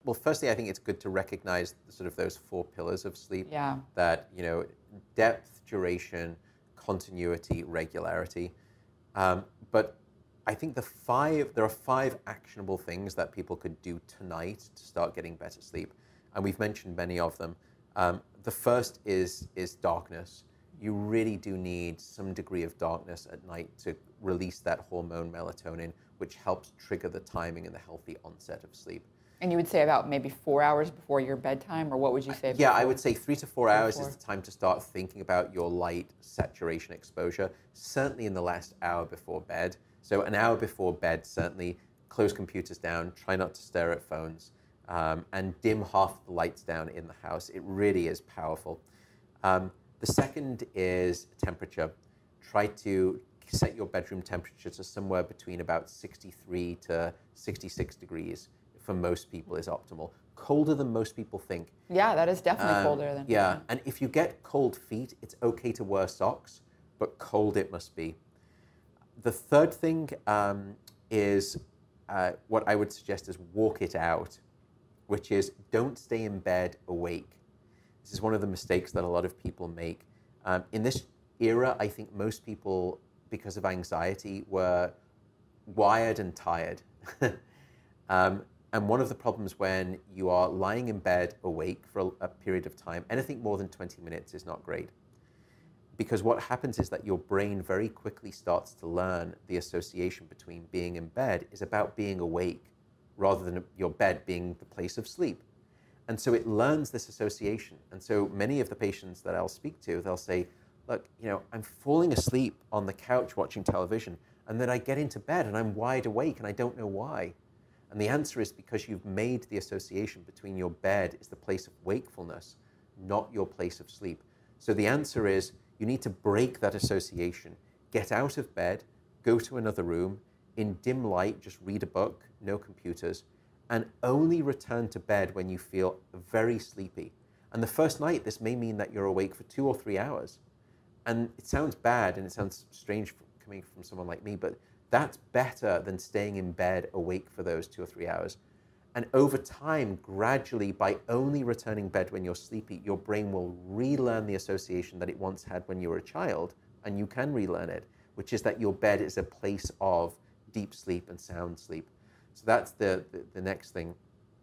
well, firstly, I think it's good to recognize sort of those 4 pillars of sleep. Yeah. That, depth, duration, continuity, regularity. But I think there are 5 actionable things that people could do tonight to start getting better sleep. And we've mentioned many of them. The first is darkness. You really do need some degree of darkness at night to release that hormone melatonin, which helps trigger the timing and the healthy onset of sleep. And you would say about maybe 4 hours before your bedtime, or what would you say? Yeah, before? I would say 3 to 4 hours is the time to start thinking about your light saturation exposure, certainly in the last hour before bed. So an hour before bed, certainly close computers down, try not to stare at phones, and dim half the lights down in the house. It really is powerful. The second is temperature. Try to set your bedroom temperature to somewhere between about 63 to 66 degrees. For most people is optimal. Colder than most people think. Yeah, that is definitely colder than. Yeah, and if you get cold feet, it's okay to wear socks, but cold it must be. The third thing is what I would suggest is walk it out, which is don't stay in bed awake. This is one of the mistakes that a lot of people make. In this era, I think most people, because of anxiety, were wired and tired. And one of the problems when you are lying in bed awake for a period of time, anything more than 20 minutes is not great. Because what happens is that your brain very quickly starts to learn the association between being in bed is about being awake, rather than your bed being the place of sleep. And so it learns this association. And so many of the patients that I'll speak to, they'll say, look, I'm falling asleep on the couch watching television, and then I get into bed and I'm wide awake and I don't know why. And the answer is because you've made the association between your bed is the place of wakefulness, not your place of sleep. So the answer is you need to break that association. Get out of bed, go to another room, in dim light, just read a book, no computers, and only return to bed when you feel very sleepy. And the first night, this may mean that you're awake for 2 or 3 hours. And it sounds bad and it sounds strange coming from someone like me, but that's better than staying in bed awake for those 2 or 3 hours. And over time, gradually, by only returning bed when you're sleepy, your brain will relearn the association that it once had when you were a child, and you can relearn it, which is that your bed is a place of deep sleep and sound sleep. So that's the next thing.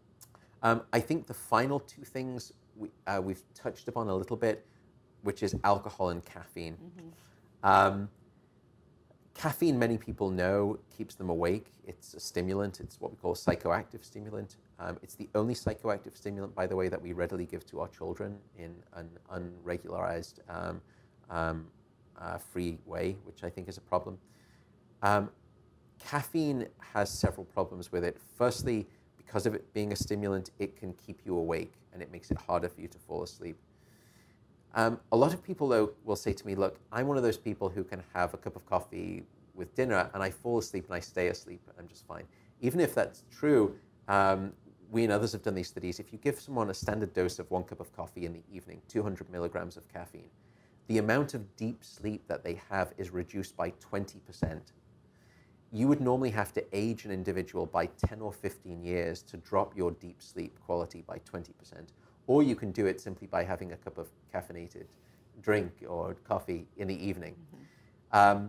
I think the final 2 things we've touched upon a little bit, which is alcohol and caffeine. Mm-hmm. Caffeine, many people know, keeps them awake. It's a stimulant. It's what we call a psychoactive stimulant. It's the only psychoactive stimulant, by the way, that we readily give to our children in an unregularized, free way, which I think is a problem. Caffeine has several problems with it. Firstly, because of it being a stimulant, it can keep you awake, and it makes it harder for you to fall asleep. A lot of people, though, will say to me, look, I'm one of those people who can have a cup of coffee with dinner and I fall asleep and I stay asleep and I'm just fine. Even if that's true, we and others have done these studies. If you give someone a standard dose of 1 cup of coffee in the evening, 200 milligrams of caffeine, the amount of deep sleep that they have is reduced by 20%. You would normally have to age an individual by 10 or 15 years to drop your deep sleep quality by 20%. Or you can do it simply by having a cup of caffeinated drink or coffee in the evening. Mm-hmm.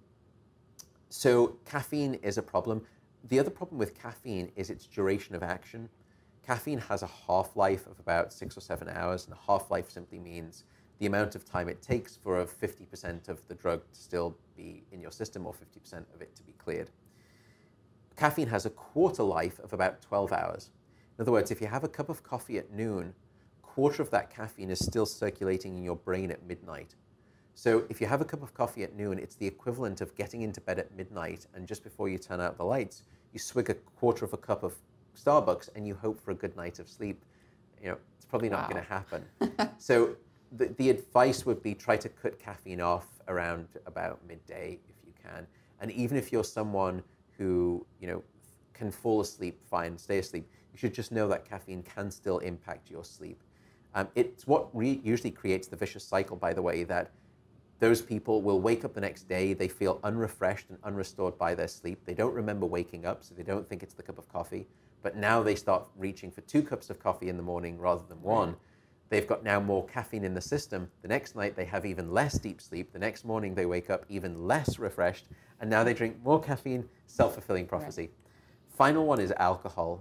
So caffeine is a problem. The other problem with caffeine is its duration of action. Caffeine has a half-life of about 6 or 7 hours, and a half-life simply means the amount of time it takes for 50% of the drug to still be in your system or 50% of it to be cleared. Caffeine has a quarter life of about 12 hours. In other words, if you have a cup of coffee at noon, quarter of that caffeine is still circulating in your brain at midnight. So if you have a cup of coffee at noon, it's the equivalent of getting into bed at midnight, and just before you turn out the lights, you swig a quarter of a cup of Starbucks and you hope for a good night of sleep. It's probably not going to happen. So the advice would be try to cut caffeine off around about midday if you can. And even if you're someone who can fall asleep fine, stay asleep, you should just know that caffeine can still impact your sleep. It's what usually creates the vicious cycle, by the way, that those people will wake up the next day, they feel unrefreshed and unrestored by their sleep. They don't remember waking up, so they don't think it's the cup of coffee. but now they start reaching for 2 cups of coffee in the morning rather than 1. They've got now more caffeine in the system. The next night they have even less deep sleep. The next morning they wake up even less refreshed, and now they drink more caffeine, self-fulfilling prophecy. Final one is alcohol.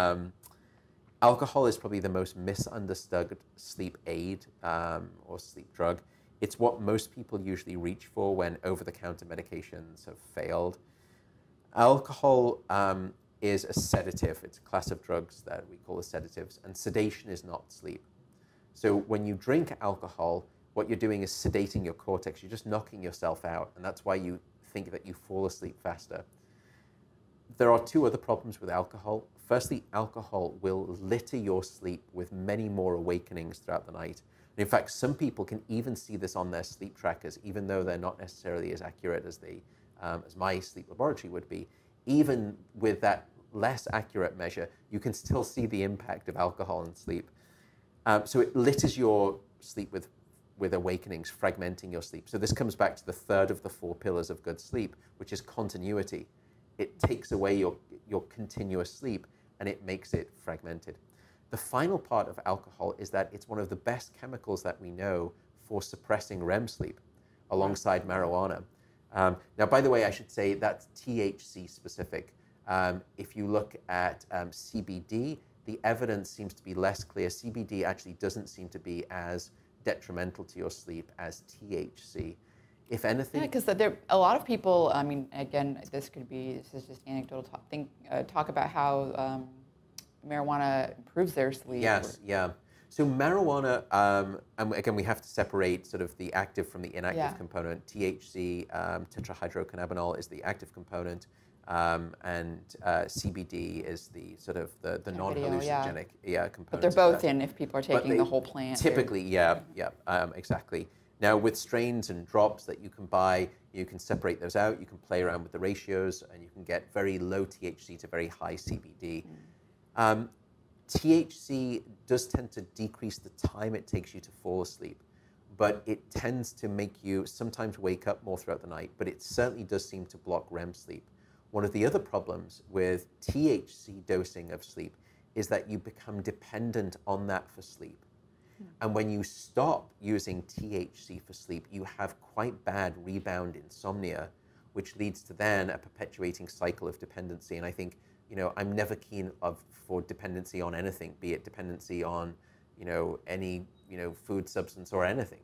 Alcohol is probably the most misunderstood sleep aid or sleep drug. It's what most people usually reach for when over-the-counter medications have failed. Alcohol is a sedative. It's a class of drugs that we call as sedatives, and sedation is not sleep. So when you drink alcohol, what you're doing is sedating your cortex. You're just knocking yourself out, and that's why you think that you fall asleep faster. There are 2 other problems with alcohol. Firstly, alcohol will litter your sleep with many more awakenings throughout the night. And in fact, some people can even see this on their sleep trackers, even though they're not necessarily as accurate as as my sleep laboratory would be. Even with that less accurate measure, you can still see the impact of alcohol in sleep. So it litters your sleep with awakenings, fragmenting your sleep. So this comes back to the 3rd of the 4 pillars of good sleep, which is continuity. It takes away your continuous sleep, and it makes it fragmented. The final part of alcohol is that it's one of the best chemicals that we know for suppressing REM sleep, alongside marijuana. Now, by the way, I should say that's THC specific. If you look at CBD, the evidence seems to be less clear. CBD actually doesn't seem to be as detrimental to your sleep as THC. If anything... Yeah, because a lot of people, I mean, again, this is just anecdotal talk about how marijuana improves their sleep. Yes, yeah. So marijuana, and again, we have to separate sort of the active from the inactive component. THC, tetrahydrocannabinol, is the active component, and CBD is the sort of the non-hallucinogenic component. But they're both in if people are taking the whole plant. Typically, exactly. Now, with strains and drops that you can buy, you can separate those out. You can play around with the ratios, and you can get very low THC to very high CBD. THC does tend to decrease the time it takes you to fall asleep, but it tends to make you sometimes wake up more throughout the night, but it certainly does seem to block REM sleep. One of the other problems with THC dosing of sleep is that you become dependent on that for sleep. And when you stop using THC for sleep, you have quite bad rebound insomnia, which leads to then a perpetuating cycle of dependency. And I think, I'm never keen for dependency on anything, be it dependency on, any, food substance or anything.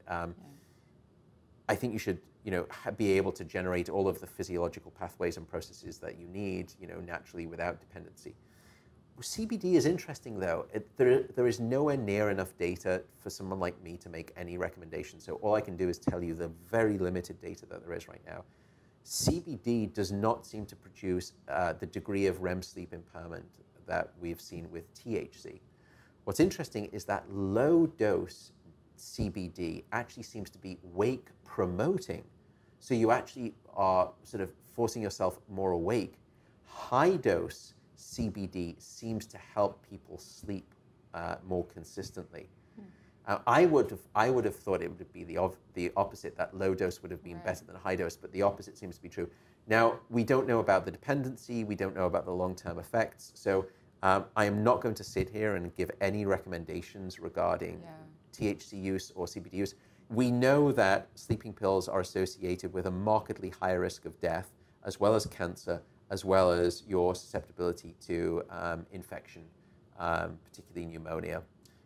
I think you should, be able to generate all of the physiological pathways and processes that you need, naturally without dependency. CBD is interesting, though. There is nowhere near enough data for someone like me to make any recommendations. So all I can do is tell you the very limited data that there is right now. CBD does not seem to produce the degree of REM sleep impairment that we've seen with THC. What's interesting is that low-dose CBD actually seems to be wake promoting. So you actually are sort of forcing yourself more awake. High-dose CBD seems to help people sleep more consistently. I would have thought it would be the opposite, that low dose would have been better than high dose, but the opposite seems to be true. Now, we don't know about the dependency, we don't know about the long-term effects, so I am not going to sit here and give any recommendations regarding THC use or CBD use. We know that sleeping pills are associated with a markedly higher risk of death, as well as cancer, as well as your susceptibility to infection, particularly pneumonia.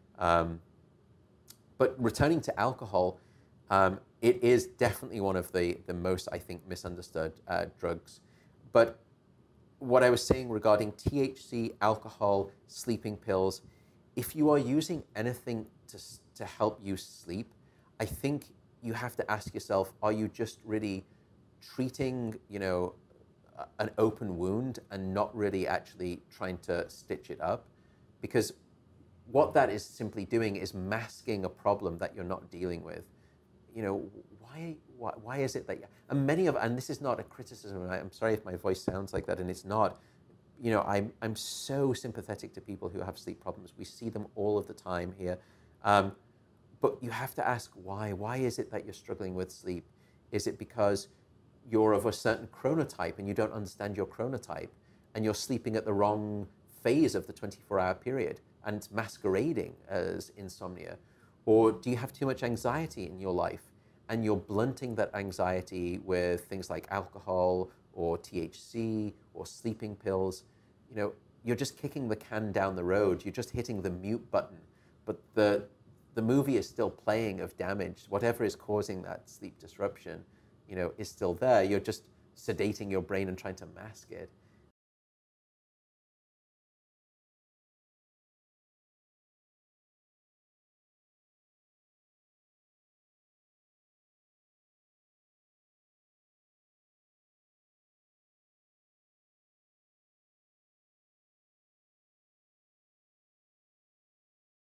But returning to alcohol, it is definitely one of the most, I think, misunderstood drugs. But what I was saying regarding THC, alcohol, sleeping pills, if you are using anything to help you sleep, I think you have to ask yourself, are you just really treating, an open wound and not really actually trying to stitch it up? Because what that is simply doing is masking a problem that you're not dealing with. Why is it that, and this is not a criticism, I'm sorry if my voice sounds like that, and it's not, I'm so sympathetic to people who have sleep problems. We see them all of the time here. But you have to ask why. Why is it that you're struggling with sleep? Is it because you're of a certain chronotype and you don't understand your chronotype and you're sleeping at the wrong phase of the 24-hour period and masquerading as insomnia? Or do you have too much anxiety in your life and you're blunting that anxiety with things like alcohol or THC or sleeping pills? You know, you're just kicking the can down the road. You're just hitting the mute button, but the movie is still playing of damage. Whatever is causing that sleep disruption, you know, is still there. You're just sedating your brain and trying to mask it.